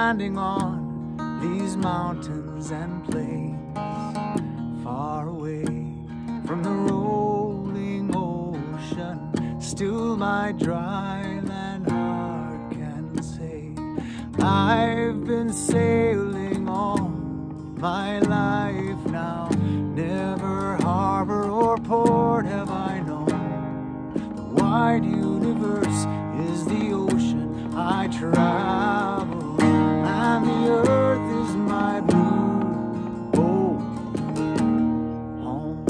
standing on these mountains and plains, far away from the rolling ocean, still my dry land heart can say, I've been sailing all my life now, never harbor or port have I known. The wide universe is the ocean I travel, and the earth is my blue home.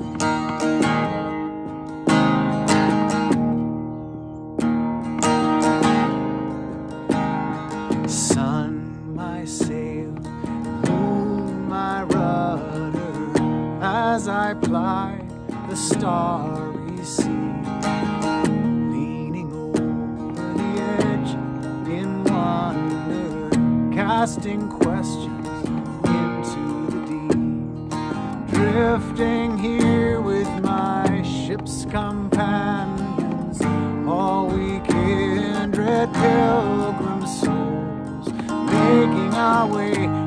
Sun, my sail, moon, my rudder, as I ply the starry sea, leaning over the edge in wonder, casting questions into the deep, drifting here with my ship's companions, all we kindred pilgrim souls, making our way